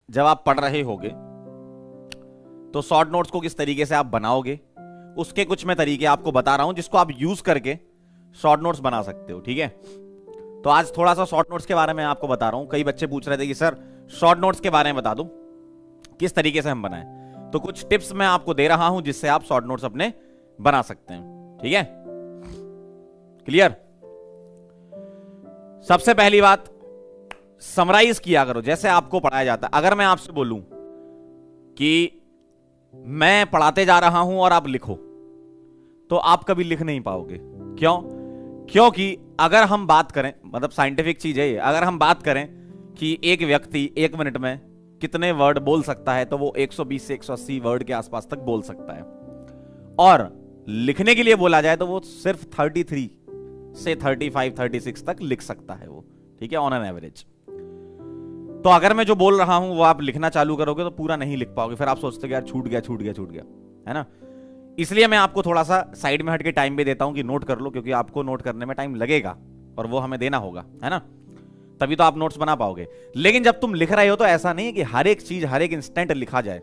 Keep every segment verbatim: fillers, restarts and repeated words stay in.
जब आप पढ़ रहे होगे तो शॉर्ट नोट्स को किस तरीके से आप बनाओगे, उसके कुछ मैं तरीके आपको बता रहा हूं जिसको आप यूज करके शॉर्ट नोट्स बना सकते हो। ठीक है, तो आज थोड़ा सा शॉर्ट नोट्स के बारे में आपको बता रहा हूं। कई बच्चे पूछ रहे थे कि सर शॉर्ट नोट्स के बारे में बता दो, किस तरीके से हम बनाएं। तो कुछ टिप्स मैं आपको दे रहा हूं जिससे आप शॉर्ट नोट्स अपने बना सकते हैं। ठीक है, क्लियर। सबसे पहली बात, समराइज किया करो जैसे आपको पढ़ाया जाता है। अगर मैं आपसे बोलूं कि मैं पढ़ाते जा रहा हूं और आप लिखो, तो आप कभी लिख नहीं पाओगे। क्यों? क्योंकि अगर हम बात करें, मतलब साइंटिफिक चीज है ये, अगर हम बात करें कि एक व्यक्ति एक मिनट में कितने वर्ड बोल सकता है, तो वो एक सौ बीस से एक सौ अस्सी वर्ड के आसपास तक बोल सकता है। और लिखने के लिए बोला जाए तो वो सिर्फ तैंतीस से पैंतीस, छत्तीस तक लिख सकता है वो। ठीक है, ऑन एन एवरेज। तो अगर मैं जो बोल रहा हूं वो आप लिखना चालू करोगे तो पूरा नहीं लिख पाओगे, फिर आप सोचते हो यार छूट गया छूट गया छूट गया, है ना। इसलिए मैं आपको थोड़ा सा साइड में हट के टाइम भी देता हूं कि नोट कर लो, क्योंकि आपको नोट करने में टाइम लगेगा और वो हमें देना होगा, है ना, तभी तो आप नोट्स बना पाओगे। लेकिन जब तुम लिख रहे हो तो ऐसा नहीं है कि हर एक चीज हर एक इंस्टेंट लिखा जाए,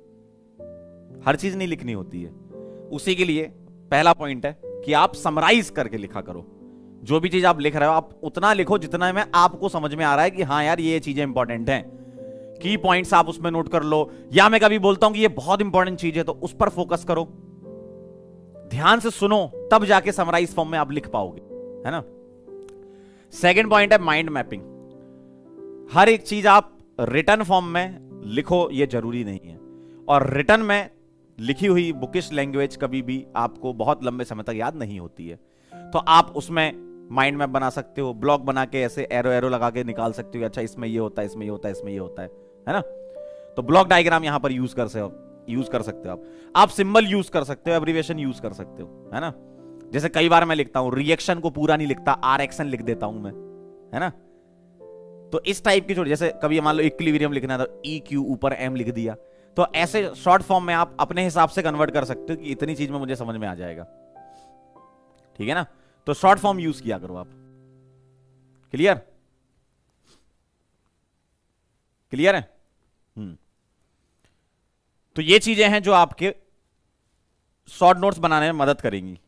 हर चीज नहीं लिखनी होती है। उसी के लिए पहला पॉइंट है कि आप समराइज करके लिखा करो। जो भी चीज आप लिख रहे हो आप उतना लिखो जितना में आपको समझ में आ रहा है कि हाँ यार ये चीजें इंपॉर्टेंट हैं। की पॉइंट्स आप उसमें नोट कर लो, या मैं कभी बोलता हूं कि ये बहुत इंपॉर्टेंट चीज है तो उस पर फोकस करो, ध्यान से सुनो, तब जाके समराइज फॉर्म में आप लिख पाओगे, है ना। सेकंड पॉइंट है माइंड मैपिंग। हर एक चीज आप रिटन फॉर्म में लिखो ये जरूरी नहीं है, और रिटन में लिखी हुई बुकिश लैंग्वेज कभी भी आपको बहुत लंबे समय तक याद नहीं होती है। तो आप उसमें माइंड मैप बना सकते हो, ब्लॉक बना के ऐसे एरो एरो लगा के निकाल सकते हो, अच्छा इसमें ये होता है, इसमें ये होता है, इसमें ये होता है, है ना। तो ब्लॉक डायग्राम यहां पर यूज कर सकते हो, यूज कर सकते हो आप आप सिंबल यूज कर सकते हो, एब्रिविएशन यूज कर सकते हो, है ना। जैसे कई बार मैं लिखता हूं रिएक्शन को पूरा नहीं लिखता, आर एक्शन लिख देता हूं मैं, है ना। तो इस टाइप की छोटी, जैसे कभी मान लो इक्विलिब्रियम लिखना था, ई क्यू ऊपर एम लिख दिया, तो ऐसे शॉर्ट फॉर्म में आप अपने हिसाब से कन्वर्ट कर सकते हो कि इतनी चीज में मुझे समझ में आ जाएगा। ठीक है ना, तो शॉर्ट फॉर्म यूज किया करो आप। क्लियर? क्लियर है? हम्म तो ये चीजें हैं जो आपके शॉर्ट नोट्स बनाने में मदद करेंगी।